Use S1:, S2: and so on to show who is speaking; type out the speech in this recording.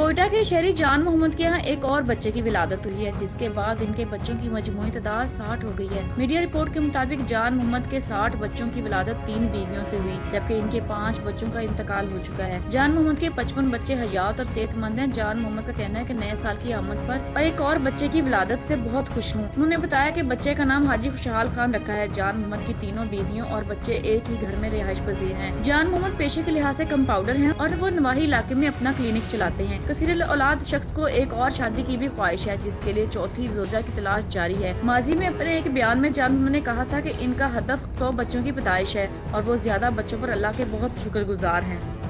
S1: कोयटा के शहरी जान मोहम्मद के यहाँ एक और बच्चे की विलादत हुई है, जिसके बाद इनके बच्चों की मजमूई तादाद 60 हो गई है। मीडिया रिपोर्ट के मुताबिक जान मोहम्मद के 60 बच्चों की विलादत 3 बीवियों से हुई, जबकि इनके 5 बच्चों का इंतकाल हो चुका है। जान मोहम्मद के 55 बच्चे हयात और सेहतमंद हैं। जान मोहम्मद का कहना है कि नए साल की आमद पर एक और बच्चे की विलादत से बहुत खुश हूँ। उन्होंने बताया कि बच्चे का नाम हाजी खुशहाल खान रखा है। जान मोहम्मद की तीनों बीवियों और बच्चे एक ही घर में रिहाइश पजीर हैं। जान मोहम्मद पेशे के लिहाज से कंपाउंडर हैं और वो नवाही इलाके में अपना क्लिनिक चलाते हैं। कसीर औलाद शख्स को एक और शादी की भी ख्वाहिश है, जिसके लिए चौथी जोजा की तलाश जारी है। माजी में अपने एक बयान में जान मोहम्मद ने कहा था कि इनका हदफ 100 बच्चों की पैदाइश है और वो ज्यादा बच्चों पर अल्लाह के बहुत शुक्रगुजार हैं।